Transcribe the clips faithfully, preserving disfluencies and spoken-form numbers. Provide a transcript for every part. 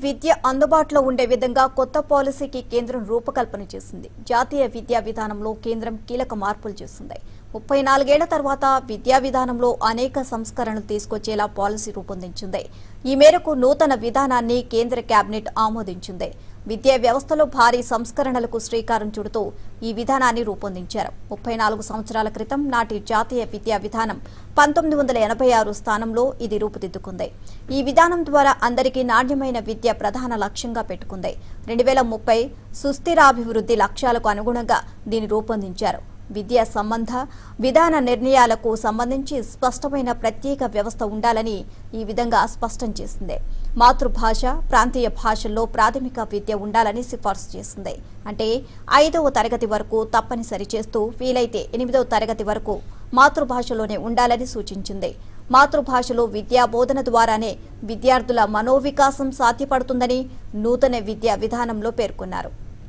విద్య అందుబాటులో ఉండే విధంగా కొత్త పాలసీకి కేంద్రం రూపకల్పన చేసింది. జాతీయ విద్యా విధానంలో కేంద్రం కీలక మార్పులు చేసింది. ముప్పై నాలుగేళ్ల తర్వాత విద్యా విధానంలో అనేక సంస్కరణలు తీసుకొచ్చేలా పాలసీ రూపొందించింది. ఈ మేరకు నూతన విధానాన్ని కేంద్ర కేబినెట్ ఆమోదించింది. విద్యా వ్యవస్థలో భారీ సంస్కరణలకు శ్రీకారం చుడుతూ ఈ విధానాన్ని రూపొందించారు. ముప్పై నాలుగు సంవత్సరాల క్రితం నాటి జాతీయ విద్యా విధానం పంతొమ్మిది వందల ఎనభై ఆరు స్థానంలో ఇది రూపుదిద్దుకుంది. ఈ విధానం ద్వారా అందరికీ నాణ్యమైన విద్య ప్రధాన లక్ష్యంగా పెట్టుకుంది. రెండు వేల ముప్పై సుస్థిరాభివృద్ధి లక్ష్యాలకు అనుగుణంగా దీన్ని రూపొందించారు. విద్యా సంబంధ విధాన నిర్ణయాలకు సంబంధించి స్పష్టమైన ప్రత్యేక వ్యవస్థ ఉండాలని ఈ విధంగా స్పష్టం చేసింది. మాతృభాష, ప్రాంతీయ భాషల్లో ప్రాథమిక విద్య ఉండాలని సిఫార్సు చేసింది. అంటే ఐదవ తరగతి వరకు తప్పనిసరి చేస్తూ వీలైతే ఎనిమిదవ తరగతి వరకు మాతృభాషలోనే ఉండాలని సూచించింది. మాతృభాషలో విద్యా బోధన ద్వారానే విద్యార్థుల మనోవికాసం సాధ్యపడుతుందని నూతన విద్యా విధానంలో పేర్కొన్నారు.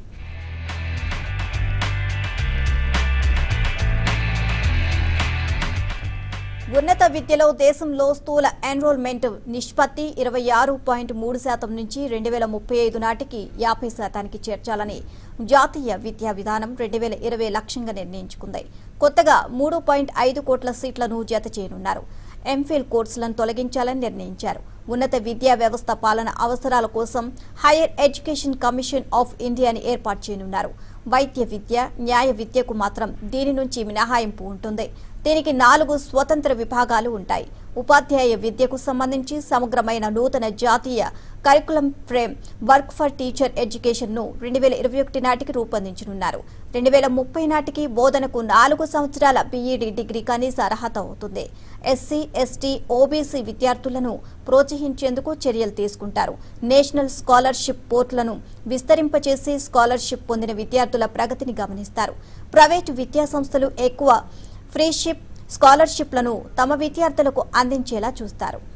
ఉన్నత విద్యలో దేశంలో స్థూల ఎన్రోల్మెంట్ నిష్పత్తి ఇరవై ఆరు పాయింట్ మూడు శాతం నుంచి రెండు వేల ముప్పై ఐదు నాటికి యాభై శాతానికి చేర్చాలని జాతీయ విద్యా విధానం రెండు వేల ఇరవై లక్ష్యంగా నిర్ణయించుకుంది. కొత్తగా మూడు పాయింట్ ఐదు కోట్ల సీట్లను జత చేయనున్నారు. ఎంఫిల్ కోర్సులను తొలగించాలని నిర్ణయించారు. ఉన్నత విద్యా వ్యవస్థ పాలన అవసరాల కోసం హైయర్ ఎడ్యుకేషన్ కమిషన్ ఆఫ్ ఇండియాని ఏర్పాటు చేయనున్నారు. వైద్య విద్య, న్యాయ విద్యకు మాత్రం దీని నుంచి మినహాయింపు ఉంటుంది. దీనికి నాలుగు స్వతంత్ర విభాగాలు ఉంటాయి. ఉపాధ్యాయ విద్యకు సంబంధించి సమగ్రమైన నూతన జాతీయ curriculum framework for teacher education ను రెండు వేల ఇరవై ఒకటి నాటికి రూపొందించనున్నారు. రెండు వేల ముప్పై నాటికి బోధనకు నాలుగు సంవత్సరాల బీఈడీ డిగ్రీ కనీస అర్హత అవుతుంది. ఎస్సీ, ఎస్టీ, ఓబీసీ విద్యార్థులను ప్రోత్సహించేందుకు చర్యలు తీసుకుంటారు. నేషనల్ స్కాలర్షిప్ పోర్టులను విస్తరింపచేసి స్కాలర్షిప్ పొందిన విద్యార్థుల ప్రగతిని గమనిస్తారు. ప్రైవేటు విద్యా సంస్థలు ఎక్కువ ఫ్రీషిప్ స్కాలర్షిప్లను తమ విద్యార్థులకు అందించేలా చూస్తారు.